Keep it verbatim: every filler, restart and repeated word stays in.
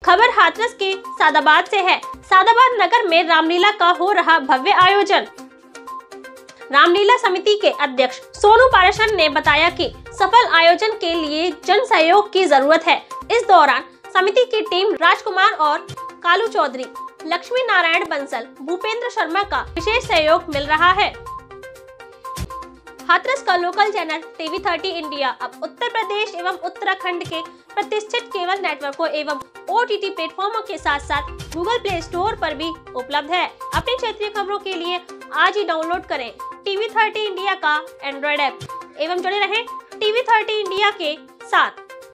खबर हाथरस के सादाबाद से है। सादाबाद नगर में रामलीला का हो रहा भव्य आयोजन। रामलीला समिति के अध्यक्ष सोनू पाराशर ने बताया कि सफल आयोजन के लिए जन सहयोग की जरूरत है। इस दौरान समिति की टीम राजकुमार और कालू चौधरी, लक्ष्मी नारायण बंसल, भूपेंद्र शर्मा का विशेष सहयोग मिल रहा है। हाथरस का local channel TV thirty India अब उत्तर प्रदेश एवं उत्तराखंड के प्रतिष्ठित केबल नेटवर्कों एवं ओटीटी प्लेटफॉर्मों के साथ साथ गूगल प्ले स्टोर पर भी उपलब्ध है। अपनी क्षेत्रीय खबरों के लिए आज ही डाउनलोड करें टीवी थर्टी इंडिया का एंड्रॉइड ऐप एवं जुड़े रहें टीवी थर्टी इंडिया के साथ।